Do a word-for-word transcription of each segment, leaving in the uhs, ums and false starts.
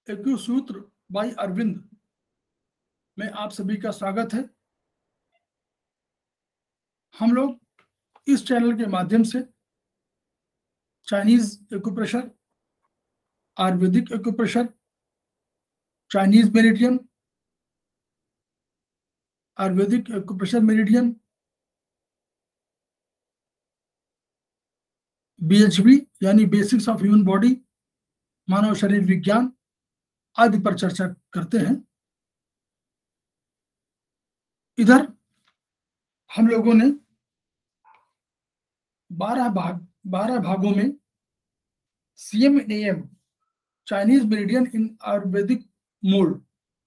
एक्यूसूत्र bye Arvind में आप सभी का स्वागत है। हम लोग इस चैनल के माध्यम से Chinese acupressure, Ayurvedic acupressure, Chinese meridian, Ayurvedic acupressure meridian, BHB यानी बेसिक्स ऑफ ह्यूमन बॉडी, मानव शरीर विज्ञान आदि पर चर्चा करते हैं। इधर हम लोगों ने बारह भाग बारह भागों में CMAAM Chinese meridian in Ayurvedic mode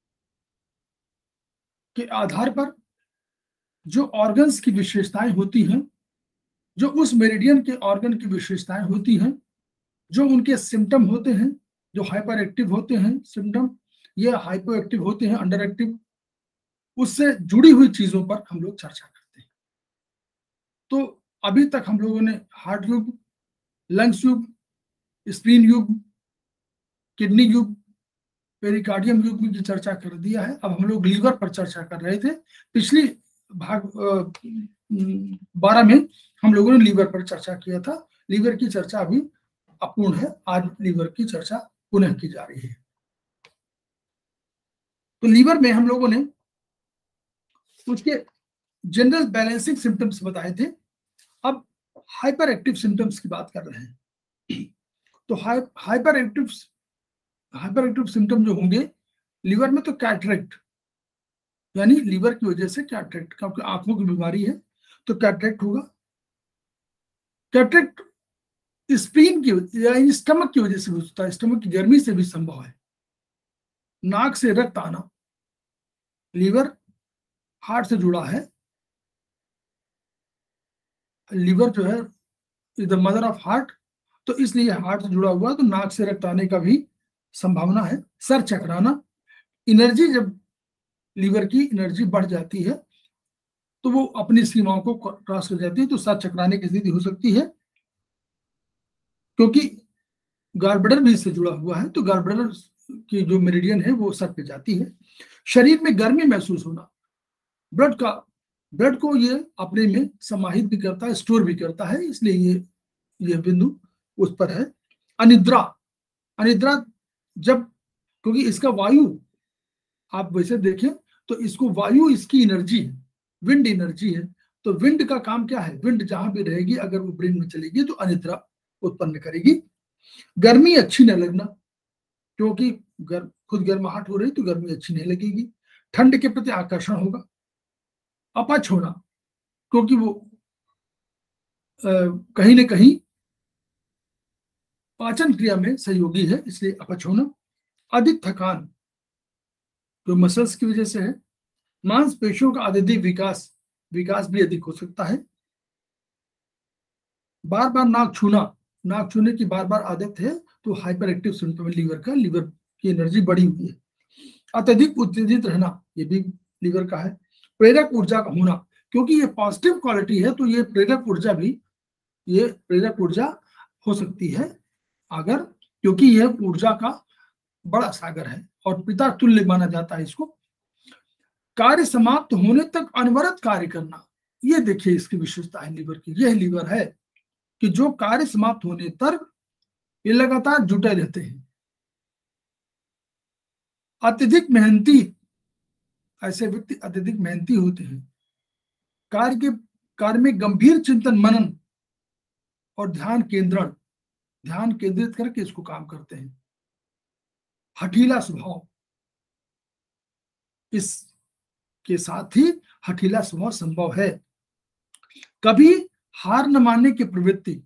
के आधार पर जो ऑर्गन्स की विशेषताएं होती हैं, जो उस मेरिडियन के ऑर्गन की विशेषताएं होती हैं, जो उनके सिम्टम होते हैं, जो हाइपर एक्टिव होते हैं सिम्टम, ये हाइपो एक्टिव होते हैं अंडर एक्टिव, उससे जुड़ी हुई चीजों पर हम लोग चर्चा करते हैं। तो अभी तक हम लोगों ने हार्ट युग, लंग्स युग, स्प्लीन युग, किडनी युग, पेरिकार्डियम युग की चर्चा कर दिया है। अब हम लोग लीवर पर चर्चा कर रहे थे। पिछली भाग बारह में हम लोगों ने लीवर पर चर्चा किया था। लीवर की चर्चा अभी अपूर्ण है, आज लीवर की चर्चा पुनः की जा रही है। तो लीवर में हम लोगों ने उसके जनरल बैलेंसिंग सिम्टम्स बताए थे। अब हाइपर एक्टिव सिम्टम्स की बात कर रहे हैं। तो hi hyper active hyper active symptom जो होंगे लीवर में, तो कैटरेक्ट यानी लीवर की वजह से कैटरेक्ट, क्योंकि आंखों की बीमारी है तो कैटरेक्ट होगा। कैटरेक्ट स्प्लीन की या स्टमक की वजह से भी होता है, स्टमक की गर्मी से भी संभव है। नाक से रक्त आना, लीवर हार्ट से जुड़ा है, लीवर जो है is the mother of heart, तो इसलिए हार्ट से जुड़ा हुआ, तो नाक से रक्त आने का भी संभावना है। सर चकराना, एनर्जी, जब लीवर की एनर्जी बढ़ जाती है तो वो अपनी सीमाओं को क्रॉस कर जाती है, तो सर चकराने की स्थिति हो सकती है, क्योंकि गालब्लैडर भी इससे जुड़ा हुआ है, तो गालब्लैडर की जो मेरिडियन है वो सर पे जाती है। शरीर में गर्मी महसूस होना, ब्लड का ब्लड को ये अपने में समाहित भी करता है, स्टोर भी करता है, इसलिए ये ये बिंदु उस पर है। अनिद्रा, अनिद्रा जब, क्योंकि इसका वायु आप वैसे देखें तो इसको वायु इसकी एनर्जी है, विंड एनर्जी है, तो विंड का काम क्या है, विंड जहां भी रहेगी अगर वो ब्रेन में चलेगी तो अनिद्रा उत्पन्न करेगी। गर्मी अच्छी न लगना, क्योंकि गर, खुद गर्माहट हो रही तो गर्मी अच्छी नहीं लगेगी। ठंड के प्रति आकर्षण होगा। अपच होना, क्योंकि वो आ, कहीं ना कहीं पाचन क्रिया में सहयोगी है, इसलिए अपच होना। अधिक थकान जो मसल्स की वजह से है। मांसपेशियों का अत्यधिक विकास विकास भी अधिक हो सकता है। बार बार नाक छूना, नाक छूने की बार बार आदत है तो हाइपर एक्टिव सिम्टम लीवर का, लीवर की एनर्जी बढ़ी हुई है। अत्यधिक उत्तेजित रहना, ये भी लीवर का है। प्रेरक ऊर्जा का होना, क्योंकि ये पॉजिटिव क्वालिटी है तो ये प्रेरक ऊर्जा भी ये प्रेरक ऊर्जा हो सकती है अगर, क्योंकि यह ऊर्जा का बड़ा सागर है और पिता तुल्य माना जाता है इसको। कार्य समाप्त होने तक अनवरत कार्य करना, ये देखिए इसकी विशेषता है लीवर की। यह लीवर है कि जो कार्य समाप्त होने तक ये लगातार जुटे रहते हैं। अत्यधिक मेहनती, ऐसे व्यक्ति अत्यधिक मेहनती होते हैं। कार्य के कार्य में गंभीर चिंतन, मनन और ध्यान केंद्रण, ध्यान केंद्रित करके इसको काम करते हैं। हठीला स्वभाव, इसके साथ ही हठीला स्वभाव संभव है। कभी हार न मानने की प्रवृत्ति,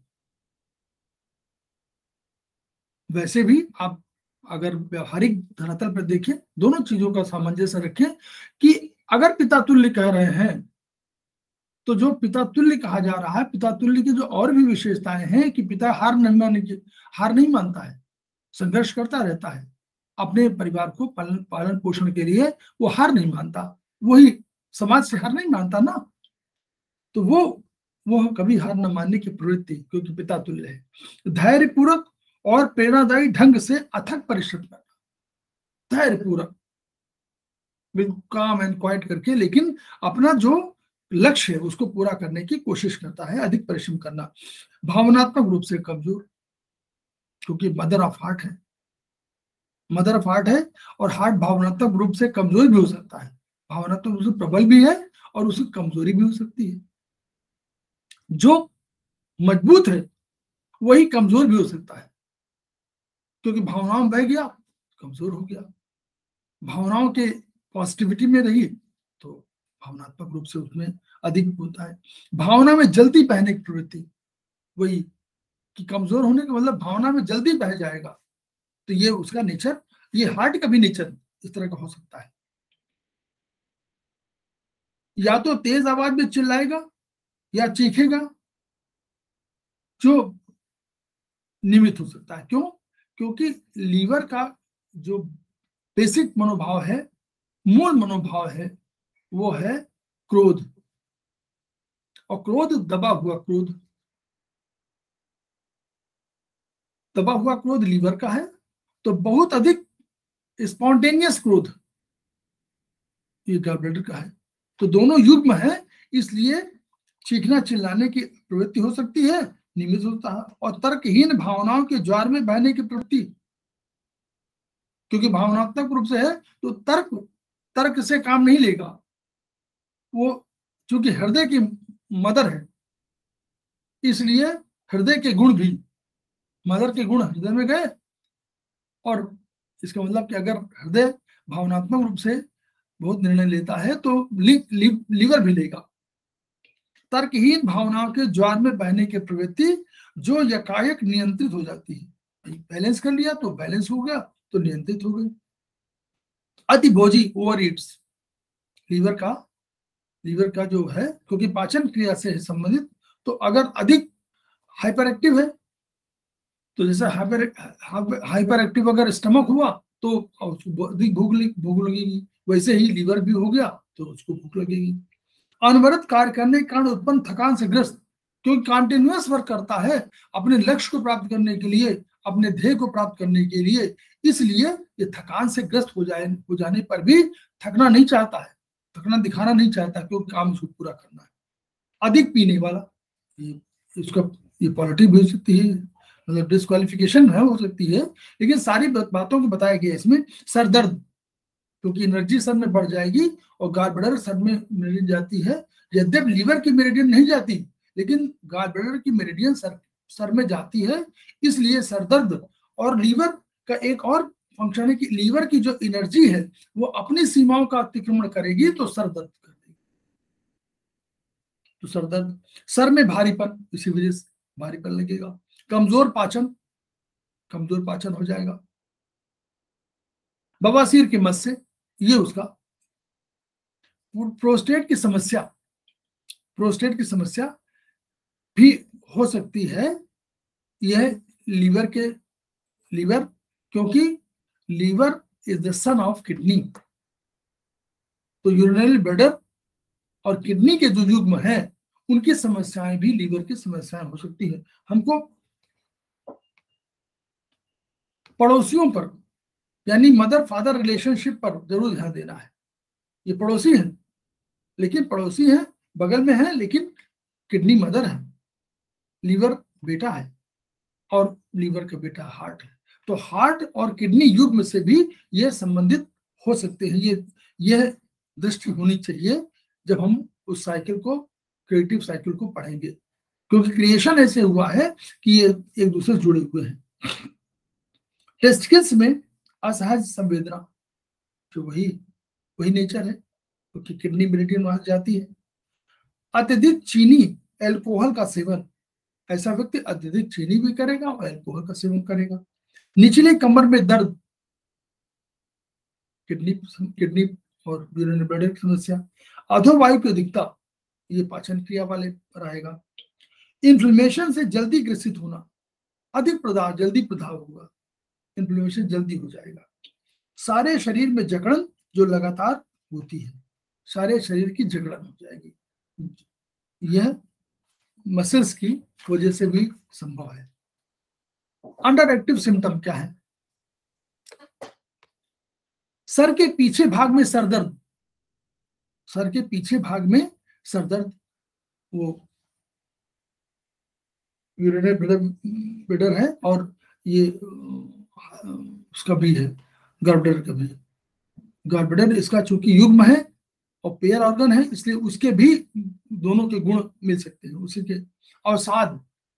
वैसे भी आप अगर व्यवहारिक धरातल पर देखें, दोनों चीजों का सामंजस्य रखें कि अगर पिता तुल्य कह रहे हैं तो जो पिता तुल्य कहा जा रहा है, पिता तुल्य की जो और भी विशेषताएं हैं कि पिता हार नहीं मानने की हार नहीं मानता है, संघर्ष करता रहता है अपने परिवार को पालन पालन पोषण के लिए, वो हार नहीं मानता, वही समाज से हार नहीं मानता ना, तो वो वो कभी हार न मानने की प्रवृत्ति, क्योंकि पिता तुल्य है। धैर्यपूर्वक और प्रेरणादायी ढंग से अथक परिश्रम करना, धैर्यपूर्वक, बिल्कुल काम एंड क्वाइट करके, लेकिन अपना जो लक्ष्य है उसको पूरा करने की कोशिश करता है, अधिक परिश्रम करना। भावनात्मक रूप से कमजोर, क्योंकि मदर ऑफ हार्ट है, मदर ऑफ हार्ट है, और हार्ट भावनात्मक रूप से कमजोर भी हो सकता है, भावनात्मक रूप से प्रबल भी है और उसकी कमजोरी भी हो सकती है। जो मजबूत है वही कमजोर भी हो सकता है, क्योंकि भावनाओं में बह गया कमजोर हो गया, भावनाओं के पॉजिटिविटी में रही तो भावनात्मक रूप से उसमें अधिक होता है। भावना में जल्दी बहने की प्रवृत्ति, वही कि कमजोर होने का मतलब भावना में जल्दी बह जाएगा, तो ये उसका नेचर, ये हार्ट का भी नेचर इस तरह का हो सकता है। या तो तेज आवाज में चिल्लाएगा या चीखेगा, जो निमित्त हो सकता है। क्यों? क्योंकि लीवर का जो बेसिक मनोभाव है, मूल मनोभाव है, वो है क्रोध, और क्रोध दबा हुआ क्रोध, दबा हुआ क्रोध लीवर का है, तो बहुत अधिक स्पॉन्टेनियस क्रोध ये गॉलब्लैडर का है। तो दोनों युग्म है, इसलिए चीखना चिल्लाने की प्रवृत्ति हो सकती है, निमित्त होता है, और तर्कहीन भावनाओं के ज्वार में बहने की प्रवृत्ति, क्योंकि भावनात्मक रूप से है तो तर्क तर्क से काम नहीं लेगा, वो चूंकि हृदय की मदर है, इसलिए हृदय के गुण भी, मदर के गुण हृदय में गए, और इसका मतलब कि अगर हृदय भावनात्मक रूप से बहुत निर्णय लेता है तो लि, लि, लीवर भी लेगा। तर्कहीन भावनाओं के ज्वार में बहने की प्रवृत्ति जो यकायक नियंत्रित हो जाती है, बैलेंस कर लिया तो बैलेंस हो गया, तो नियंत्रित हो गई। अतिभोजी, ओवर ईट्स, लीवर का लीवर का जो है, क्योंकि पाचन क्रिया से संबंधित, तो अगर अधिक हाइपर एक्टिव है, तो जैसे हाइपर हाइपर एक्टिव अगर स्टमक हुआ तो अधिक भूख भूख लगेगी, वैसे ही लीवर भी हो गया तो उसको भूख लगेगी। अनवरत कार्य करने के कारण उत्पन्न थकान से ग्रस्त, क्योंकि कंटिन्यूअस वर्क करता है अपने लक्ष्य को प्राप्त करने के लिए, अपने ध्येय को प्राप्त करने के लिए, इसलिए ये थकान से ग्रस्त हो जाए हो जाने पर भी थकना नहीं चाहता है, थकना दिखाना नहीं चाहता, क्योंकि काम उसको पूरा करना है। अधिक पीने वाला, ये इसका ये पॉलिटिक भी हो सकती है, मतलब डिस्क्वालिफिकेशन है हो सकती है, लेकिन सारी बातों को बताया गया इसमें। सर दर्द, क्योंकि एनर्जी सर में बढ़ जाएगी और गॉलब्लैडर सर में मेरिडियन जाती है, यद्यपि लीवर की मेरिडियन नहीं जाती, लेकिन गॉलब्लैडर की मेरिडियन सर सर में जाती है, इसलिए सर दर्द। और लीवर का एक और फंक्शन है कि लीवर की जो एनर्जी है वो अपनी सीमाओं का अतिक्रमण करेगी तो सर दर्द कर देगी, तो सर दर्द। सर में भारीपन, इसी वजह से भारीपन लगेगा। कमजोर पाचन, कमजोर पाचन हो जाएगा। बवासीर की मत से, ये उसका। प्रोस्टेट की समस्या, प्रोस्टेट की समस्या भी हो सकती है, यह लीवर के लीवर क्योंकि liver is the son of kidney, तो यूरिनरी ब्लैडर और किडनी के जो युग्म है उनकी समस्याएं भी लीवर की समस्याएं हो सकती है। हमको पड़ोसियों पर, यानी मदर फादर रिलेशनशिप पर जरूर ध्यान देना है। ये पड़ोसी हैं, लेकिन पड़ोसी हैं, बगल में है, लेकिन किडनी मदर है, लीवर बेटा है, और लीवर का बेटा हार्ट है, तो हार्ट और किडनी युग्म से भी ये संबंधित हो सकते हैं। ये यह दृष्टि होनी चाहिए जब हम उस साइकिल को, क्रिएटिव साइकिल को पढ़ेंगे, क्योंकि क्रिएशन ऐसे हुआ है कि ये एक दूसरे से जुड़े हुए हैं। टेस्टिकल्स में असहज संवेदना, जो वही वही नेचर है, क्योंकि किडनी मेरिडियन वहां जाती है। अत्यधिक चीनी, एल्कोहल का सेवन, ऐसा व्यक्ति अत्यधिक चीनी भी करेगा और एल्कोहल का सेवन करेगा। निचले कमर में दर्द, किडनी किडनी और यूरिनरी ब्लैडर की समस्या। अधोवायु की अधिकता, ये पाचन क्रिया वाले पर आएगा। इन्फ्लेमेशन से जल्दी ग्रसित होना, अधिक प्रदाह जल्दी प्रदाह होगा, इन्फ्लेमेशन जल्दी हो जाएगा। सारे शरीर में जकड़न जो लगातार होती है, सारे शरीर की जकड़न हो जाएगी, यह मसल्स की वजह से भी संभव है। अंडर एक्टिव सिम्टम क्या है? सर के पीछे भाग में सरदर्द, सर के पीछे भाग में सरदर्द, वो यूरिनरी ब्लडर है और ये उसका भी है, गॉलब्लैडर का भी। गॉलब्लैडर इसका चूंकि युग्म है और पेयर ऑर्गन है, इसलिए उसके भी दोनों के गुण मिल सकते हैं। उसी के अवसाद,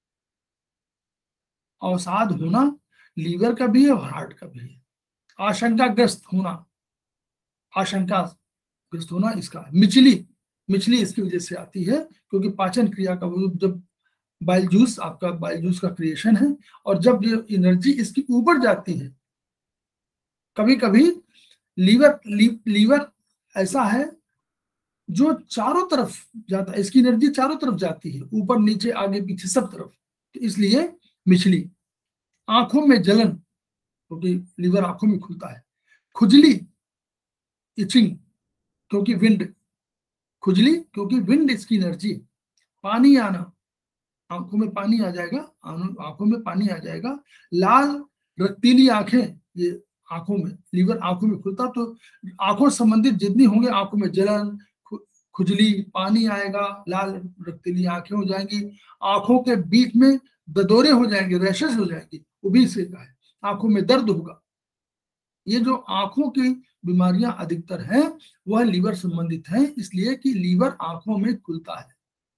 अवसाद होना लीवर का भी है और हार्ट का भी है। आशंकाग्रस्त होना, आशंकाग्रस्त होना इसका। मिचली, मिचली इसकी वजह से आती है क्योंकि पाचन क्रिया का वो जब बाइल जूस, आपका बाइल जूस का क्रिएशन है, और जब ये एनर्जी इसकी ऊपर जाती है, कभी कभी लीवर ली, लीवर ऐसा है जो चारों तरफ जाता है, इसकी एनर्जी चारों तरफ जाती है, ऊपर नीचे आगे पीछे सब तरफ, तो इसलिए मिचली। आंखों में जलन, क्योंकि तो लीवर आंखों में खुलता है। खुजली, इचिंग, क्योंकि विंड, खुजली क्योंकि विंड इसकी एनर्जी। पानी आना, आंखों में पानी आ जाएगा, आंखों में पानी आ जाएगा। लाल रक्तीली आंखें, ये आंखों में, लीवर आंखों में खुलता तो आंखों संबंधित जितनी होंगे, आंखों में जलन, खुजली, पानी आएगा, लाल रक्तीली आंखें हो जाएंगी, आंखों के बीच में ददोरे हो जाएंगे, रैशेस हो जाएंगी, वो भी इससे का है। आंखों में दर्द होगा। ये जो आंखों की बीमारियां अधिकतर हैं वह लीवर संबंधित हैं, इसलिए कि लीवर आंखों में खुलता है।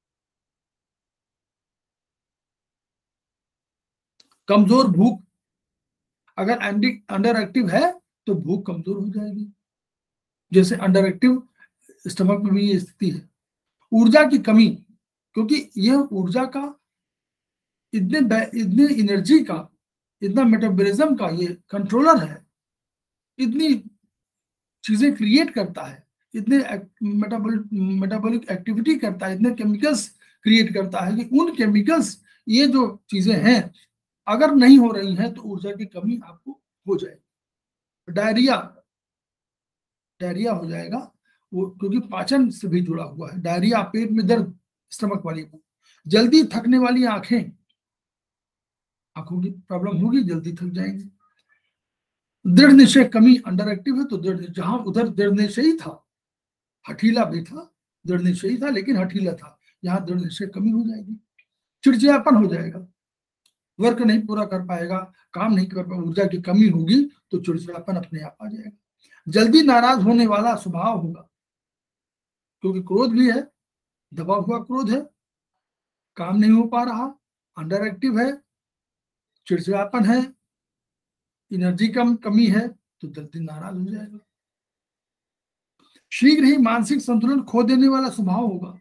कमजोर भूख, अगर अंडर एक्टिव है तो भूख कमजोर हो जाएगी, जैसे अंडर एक्टिव स्टमक में भी ये स्थिति है। ऊर्जा की कमी, क्योंकि यह ऊर्जा का, इतने इतने एनर्जी का, इतना मेटाबॉलिज्म का ये कंट्रोलर है, इतनी चीजें क्रिएट करता है, इतने मेटाबॉलिक एक्टिविटी करता है, इतने केमिकल्स क्रिएट करता है कि उन केमिकल्स, ये जो चीजें हैं अगर नहीं हो रही हैं तो ऊर्जा की कमी आपको हो जाएगी। डायरिया, डायरिया हो जाएगा वो, क्योंकि पाचन से भी जुड़ा हुआ है। डायरिया, पेट में दर्द, स्टमक वाली को। जल्दी थकने वाली आंखें, आंखों की प्रॉब्लम होगी, जल्दी थक जाएंगे। दृढ़ निश्चय कमी, अंडर एक्टिव है तो दृढ़, जहां उधर दृढ़ निश्चय था, हठीला भी था, दृढ़ निश्चय था लेकिन हठीला था, यहाँ दृढ़ निश्चय कमी हो जाएगी। चिड़चिड़ापन हो जाएगा, वर्क नहीं पूरा कर पाएगा, काम नहीं कर पाएगा, ऊर्जा की कमी होगी तो चिड़चिड़ापन अपने आप आ जाएगा। जल्दी नाराज होने वाला स्वभाव होगा, क्योंकि क्रोध भी है, दबा हुआ क्रोध है, काम नहीं हो पा रहा, अंडर एक्टिव है, चिड़चिड़ापन है, एनर्जी कम कमी है तो जल्दी नाराज हो जाएगा। शीघ्र ही मानसिक संतुलन खो देने वाला स्वभाव होगा,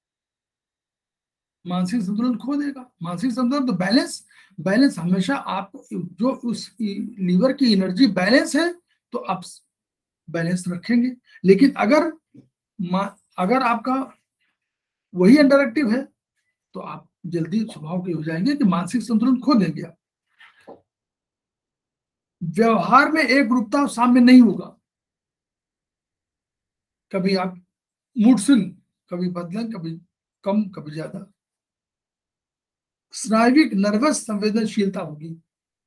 मानसिक संतुलन खो देगा। मानसिक संतुलन तो बैलेंस, बैलेंस हमेशा आप, जो उस लीवर की एनर्जी बैलेंस है तो आप बैलेंस रखेंगे, लेकिन अगर अगर आपका वही अंडर एक्टिव है तो आप जल्दी स्वभाव के हो जाएंगे कि मानसिक संतुलन खो देंगे आप। व्यवहार में एक रूपता सामने नहीं होगा, कभी आप मूड स्विंग, कभी बदलन, कभी कम कभी ज्यादा। स्नायविक नर्वस संवेदनशीलता होगी,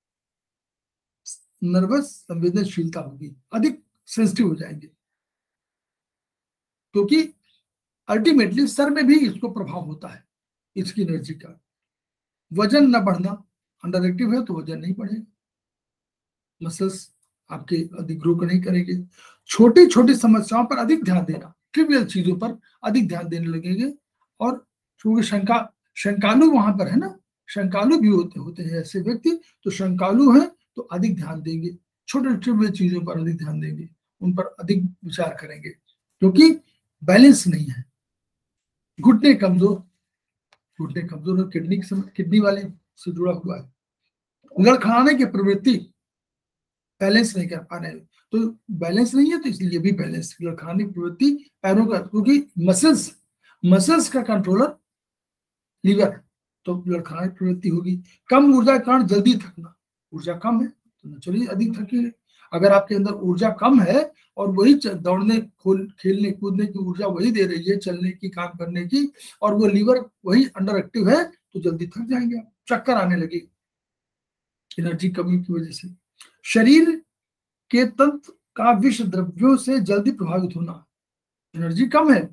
नर्वस संवेदनशीलता होगी, अधिक सेंसिटिव हो जाएंगे, क्योंकि अल्टीमेटली सर में भी इसको प्रभाव होता है इसकी एनर्जी का। वजन न बढ़ना, अंडर एक्टिव है तो वजन नहीं बढ़ेगा, मसल्स आपके अधिक ग्रो नहीं करेंगे। छोटी छोटी समस्याओं पर अधिक ध्यान देना, ट्रिवियल चीजों पर अधिक ध्यान देने लगेंगे, और क्योंकि शंका शंकालु वहां पर है ना, शंकालु भी होते होते हैं ऐसे व्यक्ति, तो शंकालु हैं तो अधिक ध्यान देंगे, छोटे छोटे चीजों पर अधिक ध्यान देंगे, उन पर अधिक विचार करेंगे, क्योंकि बैलेंस नहीं है। घुटने कमजोर, घुटने कमजोर है, किडनी किडनी वाले से जुड़ा हुआ है। लड़खड़ाने की प्रवृत्ति, बैलेंस नहीं कर पा रहे, तो बैलेंस नहीं है तो इसलिए भी बैलेंस, लड़खड़ाने की प्रवृत्ति पैरों का, क्योंकि मसल्स मसल्स का कंट्रोलर लीवर है, तो लड़खड़ाने की प्रवृत्ति होगी। कम ऊर्जा के कारण जल्दी थकना, ऊर्जा कम है तो नेचुरली अधिक थकेंगे। अगर आपके अंदर ऊर्जा कम है और वही दौड़ने खोल खेलने कूदने की ऊर्जा वही दे रही है, चलने की, काम करने की, और वो लीवर वही अंडर एक्टिव है तो जल्दी थक जाएंगे, चक्कर आने लगेगी एनर्जी कमी की वजह से। शरीर के तंत्र का विष द्रव्यों से जल्दी प्रभावित होना, एनर्जी कम है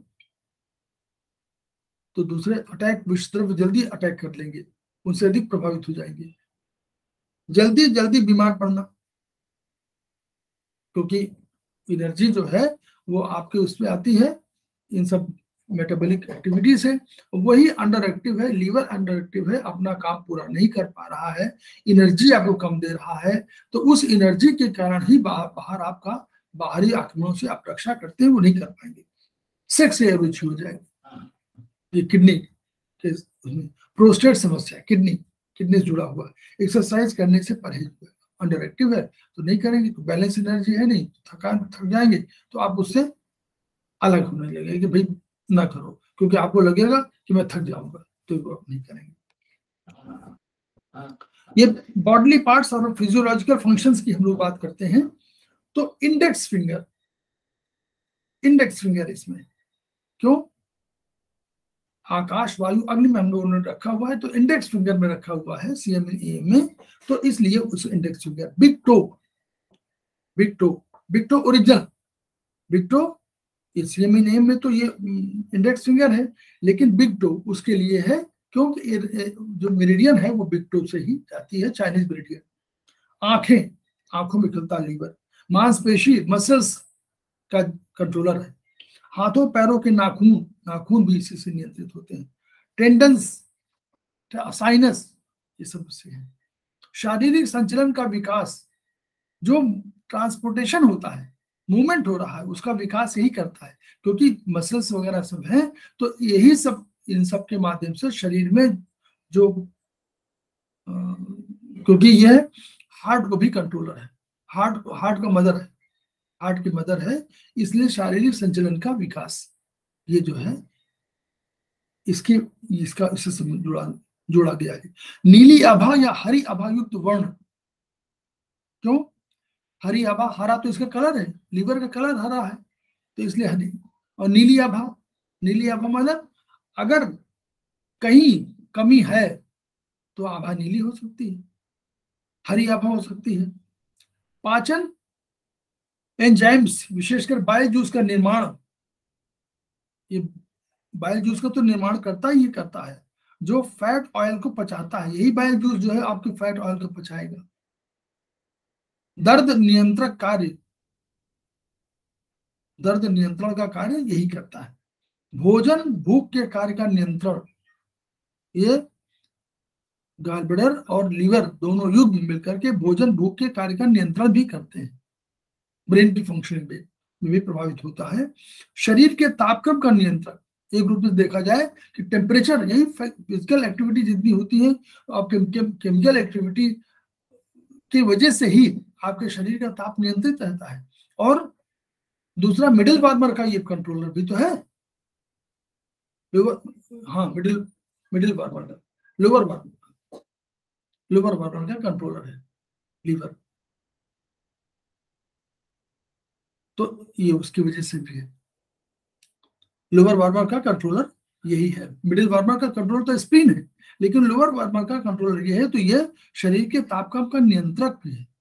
तो दूसरे अटैक विष द्रव्य जल्दी अटैक कर लेंगे, उनसे अधिक प्रभावित हो जाएंगे। जल्दी जल्दी बीमार पड़ना, क्योंकि एनर्जी जो है वो आपके उसमें आती है इन सब मेटाबॉलिक एक्टिविटी से, वही अंडर एक्टिव है, लीवर अंडर एक्टिव है, अपना काम पूरा नहीं कर पा रहा है, एनर्जी आपको कम दे रहा है, तो उस एनर्जी के कारण ही बाहर बाहर आपका बाहरी आक्रमणों से आप रक्षा करते हैं वो नहीं कर पाएंगे, सेक्स से रुचि हो जाएगी। ये किडनी के प्रोस्टेट समस्या, किडनी किडनी से जुड़ा हुआ, एक्सरसाइज करने से परहेज हुआ, अंडर एक्टिव है तो नहीं करेंगे, तो बैलेंस एनर्जी है नहीं, थकान थक जाएंगे तो आप उससे अलग होने लगेंगे कि भाई ना करो, क्योंकि आपको लगेगा कि मैं थक जाऊंगा, तो वो आप नहीं करेंगे। ये बॉडली पार्ट्स और फिजियोलॉजिकल फंक्शंस की हम लोग बात करते हैं, तो इंडेक्स फिंगर, इंडेक्स फिंगर इसमें क्यों, आकाश वायु अग्नि में हम लोगों ने रखा हुआ है, तो इंडेक्स फिंगर में रखा हुआ है सीएमई में, तो इसलिए उस index finger, big toe, big toe, big toe original, big toe CME name में तो ये इंडेक्स फिंगर है, लेकिन बिग टो उसके लिए है क्योंकि जो मेरिडियन है वो बिग टो से ही जाती है, चाइनीज मेरिडियन। आंखें, आंखों में खलता लीवर, मांसपेशी मसल्स का कंट्रोलर है, हाथों पैरों के नाखून, नाखून भी इसी से नियंत्रित होते हैं, टेंडन्स, साइनस, ये सब से है। शारीरिक संचलन का विकास, जो ट्रांसपोर्टेशन होता है, मूवमेंट हो रहा है, उसका विकास यही करता है, क्योंकि मसल्स वगैरह सब हैं, तो यही सब, इन सब के माध्यम से शरीर में जो, क्योंकि यह हार्ट को भी कंट्रोलर है, हार्ट हार्ट का मदर है, हार्ट की मदर है, इसलिए शारीरिक संचलन का विकास ये जो है इसके इसका इससे जुड़ा जोड़ा गया है। नीली आभा या हरी आभा युक्त वर्ण, क्यों हरी आभा, हरा तो इसका कलर है, लीवर का कलर हरा है तो इसलिए हरी, और नीली आभा, नीली आभा मतलब अगर कहीं कमी है तो आभा नीली हो सकती है, हरी आभा हो सकती है। पाचन एंजाइम्स, विशेषकर बाइल जूस का निर्माण, ये बाइल जूस का तो निर्माण करता ही करता है, जो फैट ऑयल को पचाता है, यही बाइल जूस जो है आपके फैट ऑयल को पचाएगा। दर्द नियंत्रक कार्य, दर्द नियंत्रण का कार्य यही करता है। भोजन भूख के कार्य का नियंत्रण, ये गॉलब्लैडर और लीवर दोनों युग्म मिलकर के भोजन भूख के कार्य का नियंत्रण भी करते हैं, ब्रेन की फंक्शनिंग में भी प्रभावित होता है। शरीर के तापक्रम का नियंत्रण, एक रूप में देखा जाए कि टेम्परेचर, यही फिजिकल एक्टिविटी जितनी होती है आप केमिकल एक्टिविटी की वजह से ही आपके शरीर का ताप नियंत्रित रहता है। और दूसरा मिडिल वार्मर का ये कंट्रोलर भी तो है, हाँ मिडिल मिडिल वार्मर का, लोअर वार्मर, लोअर वार्मर का कंट्रोलर है लीवर, तो ये उसकी वजह से भी है। लोअर वार्मर का कंट्रोलर यही है, मिडिल वार्मर का कंट्रोल तो स्प्लीन है, लेकिन लोअर वार्मर का कंट्रोलर ये है, तो ये शरीर के तापक्रम का नियंत्रक भी है।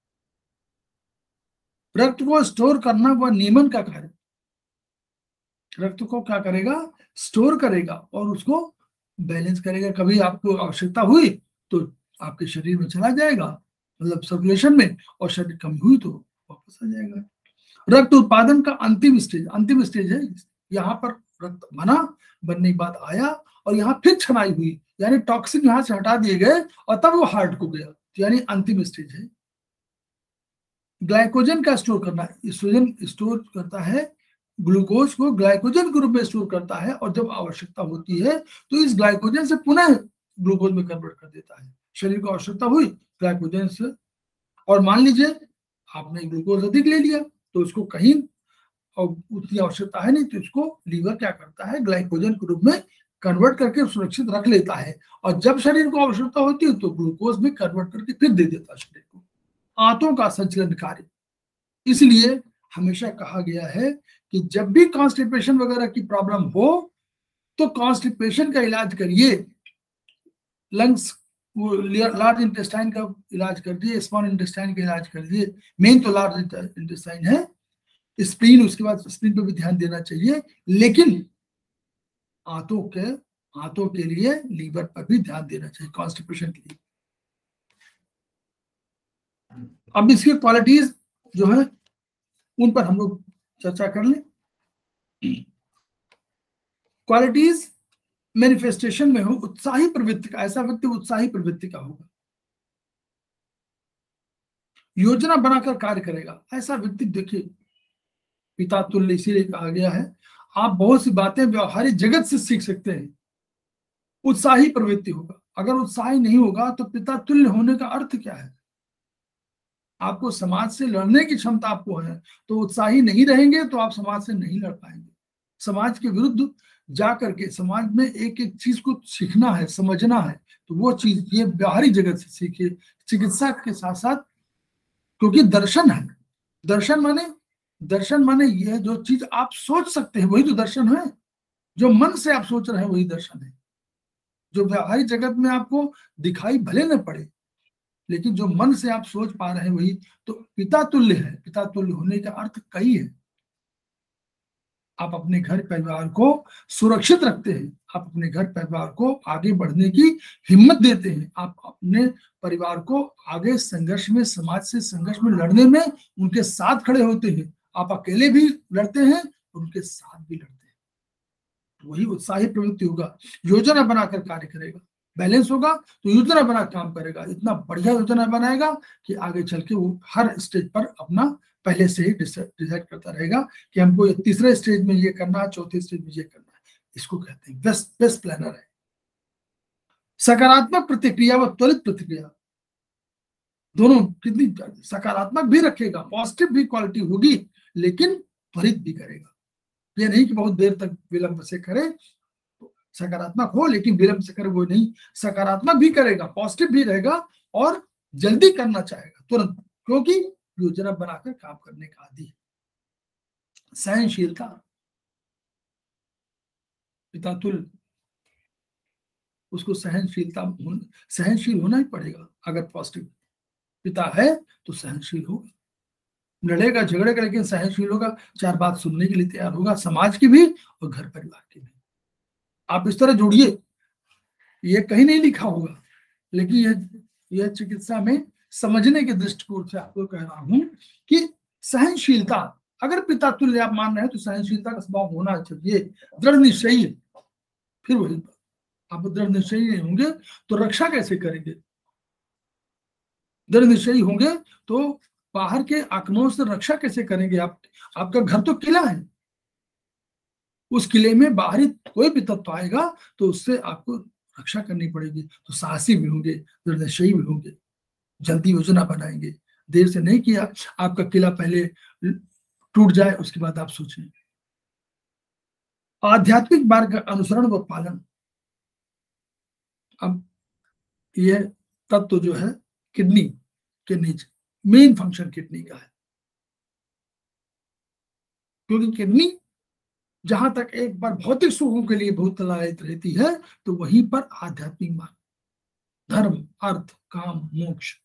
रक्त को स्टोर करना व नियमन का कार्य, रक्त को क्या करेगा, स्टोर करेगा और उसको बैलेंस करेगा, कभी आपको आवश्यकता हुई तो आपके शरीर में चला जाएगा, मतलब सर्कुलेशन में, और शरीर कम हुई तो वापस आ जाएगा। रक्त उत्पादन का अंतिम स्टेज, अंतिम स्टेज है, यहाँ पर रक्त बना, बनने के बाद आया और यहाँ फिर छनाई हुई, यानी टॉक्सिन यहाँ से हटा दिए गए और तब वो हार्ट को गया, यानी अंतिम स्टेज है। ग्लाइकोजन का स्टोर करना, स्टोजन स्टोर करता है, ग्लूकोज को ग्लाइकोजन के रूप में स्टोर करता है, और जब आवश्यकता होती है तो इस ग्लाइकोजन से पुनः ग्लूकोज में कन्वर्ट कर देता है। शरीर को आवश्यकता हुई ग्लाइकोजन से, और मान लीजिए आपने ग्लूकोज अधिक ले लिया तो उसको कहीं और उतनी आवश्यकता है नहीं, तो इसको लीवर क्या करता है, ग्लाइकोजन के रूप में कन्वर्ट करके सुरक्षित रख लेता है, और जब शरीर को आवश्यकता होती है तो ग्लूकोज में कन्वर्ट करके फिर दे देता है शरीर को। आंतों का संचलन कार्य, इसलिए हमेशा कहा गया है कि जब भी कॉन्स्टिपेशन वगैरह की प्रॉब्लम हो तो कॉन्स्टिपेशन का इलाज करिए, लंग्स, लार्ज इंटेस्टाइन का इलाज कर दिए, स्मॉल इंटेस्टाइन का इलाज कर दिए, मेन तो लार्ज इंटेस्टाइन है, स्प्लीन, उसके बाद स्प्लीन पे भी ध्यान देना चाहिए, लेकिन आंतों के आंतों के लिए लीवर पर भी ध्यान देना चाहिए कॉन्स्टिपेशन के लिए। अब इसकी क्वालिटीज जो है उन पर हम लोग चर्चा कर लें। क्वालिटीज मैनिफेस्टेशन में हो उत्साही प्रवृत्ति का, ऐसा व्यक्ति उत्साही प्रवृत्ति का होगा, योजना बनाकर कार्य करेगा, ऐसा व्यक्ति देखिए पिता तुल्य इसीलिए कहा गया है। आप बहुत सी बातें व्यवहारिक जगत से सीख सकते हैं, उत्साही प्रवृत्ति होगा। अगर उत्साही नहीं होगा तो पिता तुल्य होने का अर्थ क्या है? आपको समाज से लड़ने की क्षमता आपको है, तो उत्साही नहीं रहेंगे तो आप समाज से नहीं लड़ पाएंगे। समाज के विरुद्ध जा करके समाज में एक एक चीज को सीखना है, समझना है, तो वो चीज ये व्यवहारिक जगत से सीखे, चिकित्सा के साथ साथ, क्योंकि दर्शन है। दर्शन माने दर्शन माने यह जो चीज आप सोच सकते हैं वही तो दर्शन है। जो मन से आप सोच रहे हैं वही दर्शन है। जो व्यवहारिक जगत में आपको दिखाई भले न पड़े, लेकिन जो मन से आप सोच पा रहे हैं वही तो पिता तुल्य है। पिता तुल्य होने का अर्थ कई है। आप अपने घर परिवार को सुरक्षित रखते हैं, आप अपने घर परिवार को आगे बढ़ने की हिम्मत देते हैं, आप अपने परिवार को आगे संघर्ष में, समाज से संघर्ष में लड़ने में उनके साथ खड़े होते हैं। आप अकेले भी लड़ते हैं, उनके साथ भी लड़ते हैं, वही उत्साही प्रवृत्ति होगा। योजना बनाकर कार्य करेगा, बैलेंस होगा तो योजना बना काम करेगा, इतना बढ़िया योजना बनाएगा कि आगे चल के वो हर स्टेज पर अपना पहले से ही डिसाइड करता रहेगा कि हमको तीसरे स्टेज में ये करना है, चौथे स्टेज में ये करना है। इसको कहते हैं बेस्ट बेस्ट प्लानर है। सकारात्मक प्रतिक्रिया व त्वरित प्रतिक्रिया दोनों कितनी सकारात्मक भी रखेगा, पॉजिटिव भी क्वालिटी होगी, लेकिन त्वरित भी करेगा। ये नहीं कि बहुत देर तक विलंब से करे, सकारात्मक हो लेकिन विलंब से करे, वो नहीं। सकारात्मक भी करेगा, पॉजिटिव भी रहेगा और जल्दी करना चाहेगा तुरंत, क्योंकि योजना बनाकर काम करने का आदी है। सहनशीलता, पिता तुल्य, उसको सहनशीलता सहनशील होना ही पड़ेगा। अगर पॉजिटिव पिता है तो सहनशील होगा, लड़ेगा झगड़ेगा लेकिन सहनशील होगा, चार बात सुनने के लिए तैयार होगा, समाज की भी और घर परिवार की भी। आप इस तरह जोड़िए, ये कहीं नहीं लिखा होगा, लेकिन यह यह चिकित्सा में समझने के दृष्टिकोण से आपको कह रहा हूं कि सहनशीलता, अगर पिता तुल्य आप मान रहे हैं तो सहनशीलता का स्वभाव होना चाहिए। दृढ़ निश्चयी, फिर वही आप दृढ़ निश्चयी नहीं होंगे तो रक्षा कैसे करेंगे? दृढ़ निश्चयी होंगे तो बाहर के आक्रमण से रक्षा कैसे करेंगे? आप आपका घर तो किला है, उस किले में बाहरी कोई भी तत्व आएगा तो उससे आपको रक्षा करनी पड़ेगी। तो साहसी भी होंगे, दृढ़ निश्चयी भी होंगे, जल्दी योजना बनाएंगे, देर से नहीं किया आपका किला पहले टूट जाए उसके बाद आप सोचें। आध्यात्मिक मार्ग का अनुसरण व पालन, अब यह तत्व जो है किडनी के नीचे मेन फंक्शन किडनी का है, क्योंकि किडनी जहां तक एक बार भौतिक सुखों के लिए बहुत लालयित रहती है तो वहीं पर आध्यात्मिक मार्ग, धर्म, अर्थ, काम, मोक्ष,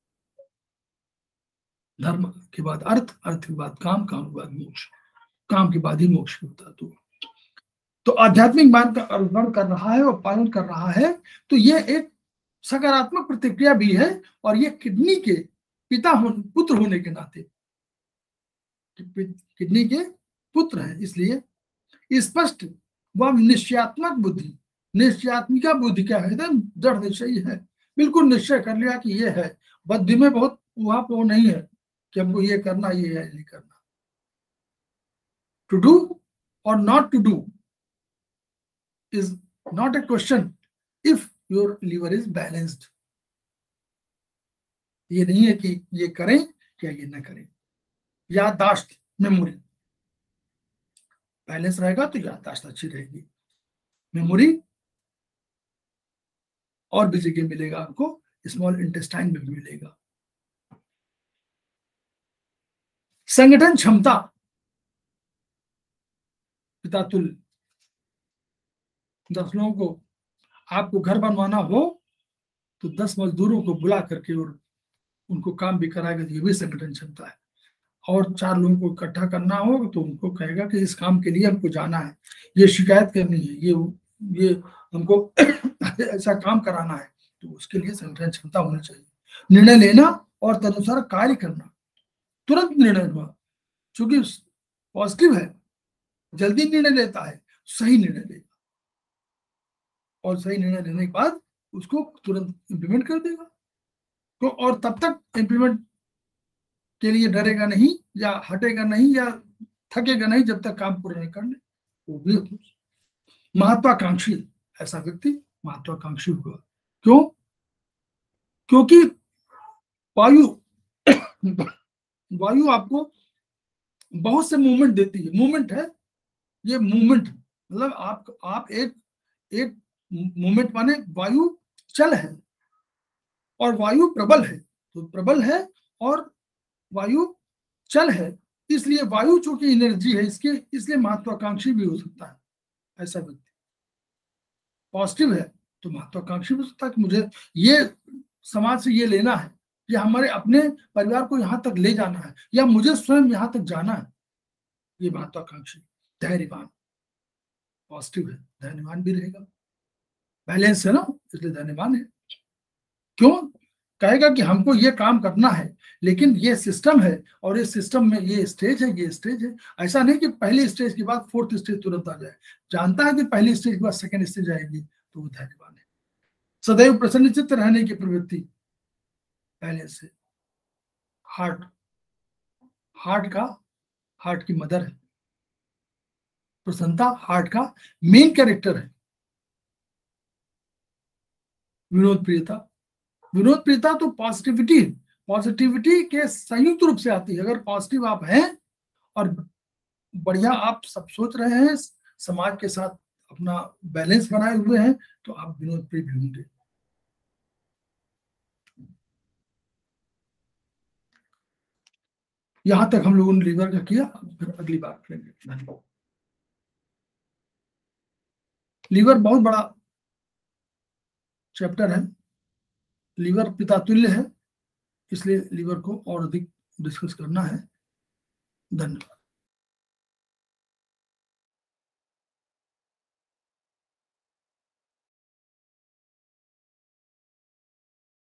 धर्म के बाद अर्थ, अर्थ के बाद काम, काम के बाद मोक्ष, काम के बाद ही मोक्ष होता। तो तो आध्यात्मिक मार्ग का अनुसरण कर रहा है और पालन कर रहा है, तो यह एक सकारात्मक प्रतिक्रिया भी है। और यह किडनी के पिता हो, पुत्र होने के नाते किडनी के पुत्र है, इसलिए स्पष्ट व निश्चयात्मक बुद्धि, निश्चयात्मिका बुद्धि क्या है? दृढ़ निश्चय है, बिल्कुल निश्चय कर लिया कि ये है। बुद्धि में बहुत वहां पे वो नहीं है कि हमको ये करना, ये है नहीं करना। टू डू और not to do is not a question if your liver is balanced। ये नहीं है कि ये करें या ये ना करें। याददाश्त, मेमोरी बैलेंस रहेगा तो याददाश्त अच्छी रहेगी, मेमोरी और भी जगह मिलेगा आपको, स्मॉल इंटेस्टाइन में भी मिलेगा। संगठन क्षमता, पिता तुल्य, दस लोगों को आपको घर बनवाना हो तो दस मजदूरों को बुला करके और उनको काम भी कराएगा, ये भी संगठन क्षमता है। और चार लोगों को इकट्ठा करना हो तो उनको कहेगा कि इस काम के लिए हमको जाना है, ये शिकायत करनी है, ये ये हमको ऐसा काम कराना है, तो उसके लिए संगठन क्षमता होनी चाहिए। निर्णय लेना और तदनुसार कार्य करना, तुरंत निर्णय लेना, क्योंकि पॉजिटिव है, जल्दी निर्णय लेता है, सही निर्णय लेगा और सही निर्णय लेने के बाद उसको तुरंत इंप्लीमेंट कर देगा। तो और तब तक इंप्लीमेंट के लिए डरेगा नहीं या हटेगा नहीं या थकेगा नहीं जब तक काम पूरा नहीं कर ले। वो भी महत्वाकांक्षी, ऐसा व्यक्ति महत्वाकांक्षी होगा। क्यों? क्योंकि वायु वायु आपको बहुत से मूवमेंट देती है। मूवमेंट है, ये मूवमेंट मतलब आप आप एक एक मूवमेंट माने वायु चल है और वायु प्रबल है, तो प्रबल है और वायु चल है, इसलिए वायु चूंकि एनर्जी है इसके, इसलिए महत्वाकांक्षी भी हो सकता है। ऐसा व्यक्ति पॉजिटिव है तो महत्वाकांक्षी भी हो सकता है कि मुझे ये समाज से ये लेना है, या हमारे अपने परिवार को यहाँ तक ले जाना है, या मुझे स्वयं यहाँ तक जाना है। ये महत्वाकांक्षी। धैर्यवान पॉजिटिव है, धैर्यवान भी रहेगा, बैलेंस है ना, इसलिए धैर्यवान है। क्यों? कहेगा कि हमको ये काम करना है, लेकिन ये सिस्टम है और इस सिस्टम में ये स्टेज है, ये स्टेज है। ऐसा नहीं कि पहली स्टेज के बाद फोर्थ स्टेज तुरंत आ जाए, जानता है कि पहली स्टेज के बाद सेकंड स्टेज आएगी, तो वो धैर्यवान है। सदैव प्रसन्नचित्त रहने की प्रवृत्ति पहले से। हार्ट हार्ट का हार्ट की मदर है प्रसन्नता, हार्ट का मेन कैरेक्टर है। विनोद प्रियता विनोद प्रियता तो पॉजिटिविटी पॉजिटिविटी के संयुक्त रूप से आती है। अगर पॉजिटिव आप हैं और बढ़िया आप सब सोच रहे हैं, समाज के साथ अपना बैलेंस बनाए हुए हैं, तो आप विनोद प्रिय भी होंगे। यहां तक हम लोगों ने लीवर का किया, फिर अगली बात करेंगे। लीवर बहुत बड़ा चैप्टर है, लीवर पिता तुल्य है, इसलिए लीवर को और अधिक डिस्कस करना है। धन्यवाद।